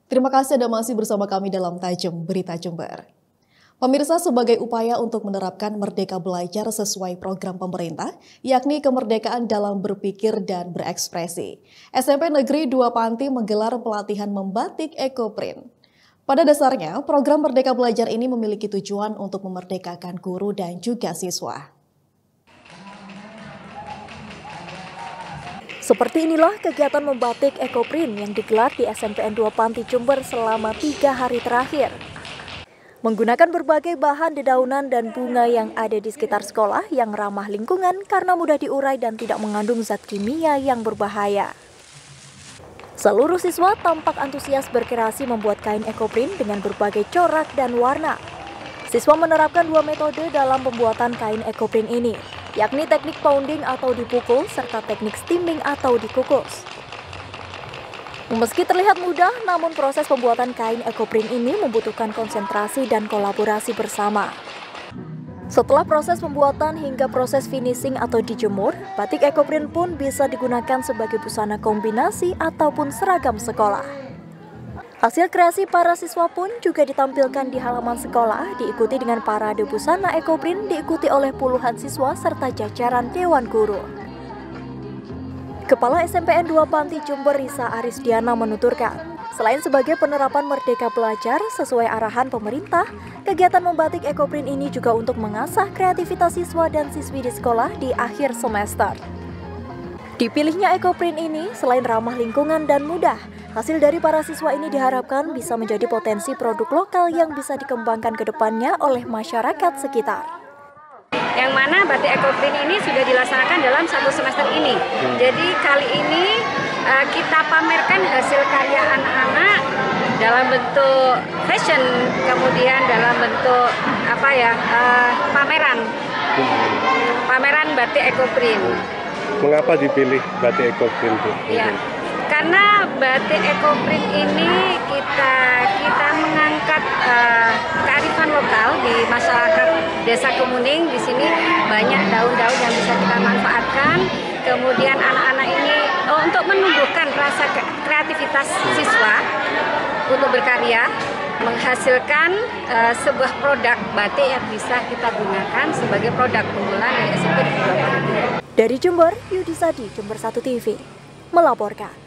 Terima kasih Anda masih bersama kami dalam Tajam Berita Jember. Pemirsa, sebagai upaya untuk menerapkan Merdeka Belajar sesuai program pemerintah, yakni kemerdekaan dalam berpikir dan berekspresi, SMP Negeri 2 Panti menggelar pelatihan membatik ekoprint. Pada dasarnya, program Merdeka Belajar ini memiliki tujuan untuk memerdekakan guru dan juga siswa. Seperti inilah kegiatan membatik ekoprint yang digelar di SMPN 2 Panti Jember selama 3 hari terakhir. Menggunakan berbagai bahan dedaunan dan bunga yang ada di sekitar sekolah yang ramah lingkungan karena mudah diurai dan tidak mengandung zat kimia yang berbahaya. Seluruh siswa tampak antusias berkreasi membuat kain ekoprint dengan berbagai corak dan warna. Siswa menerapkan 2 metode dalam pembuatan kain ekoprint ini, yakni teknik pounding atau dipukul serta teknik steaming atau dikukus. Meski terlihat mudah, namun proses pembuatan kain ekoprint ini membutuhkan konsentrasi dan kolaborasi bersama. Setelah proses pembuatan hingga proses finishing atau dijemur, batik ekoprint pun bisa digunakan sebagai busana kombinasi ataupun seragam sekolah. Hasil kreasi para siswa pun juga ditampilkan di halaman sekolah, diikuti dengan parade busana ekoprint diikuti oleh puluhan siswa serta jajaran Dewan Guru. Kepala SMPN 2 Panti Jember Risa Arisdiana menuturkan, selain sebagai penerapan Merdeka Belajar sesuai arahan pemerintah, kegiatan membatik ekoprint ini juga untuk mengasah kreativitas siswa dan siswi di sekolah di akhir semester. Dipilihnya ekoprint ini selain ramah lingkungan dan mudah, hasil dari para siswa ini diharapkan bisa menjadi potensi produk lokal yang bisa dikembangkan ke depannya oleh masyarakat sekitar. Yang mana batik ekoprint ini sudah dilaksanakan dalam 1 semester ini. Jadi kali ini kita pamerkan hasil karya anak-anak dalam bentuk fashion, kemudian dalam bentuk pameran batik ekoprint. Mengapa dipilih batik ekoprint? Ya, karena batik ekoprint ini kita mengangkat kearifan lokal di masyarakat Desa Kemuning. Di sini banyak daun-daun yang bisa kita manfaatkan. Kemudian anak-anak ini untuk menumbuhkan rasa kreativitas siswa untuk berkarya, menghasilkan sebuah produk batik yang bisa kita gunakan sebagai produk unggulan dari SMP 2 Panti. Dari Jember, Yudi Sadi, Jember 1 TV, melaporkan.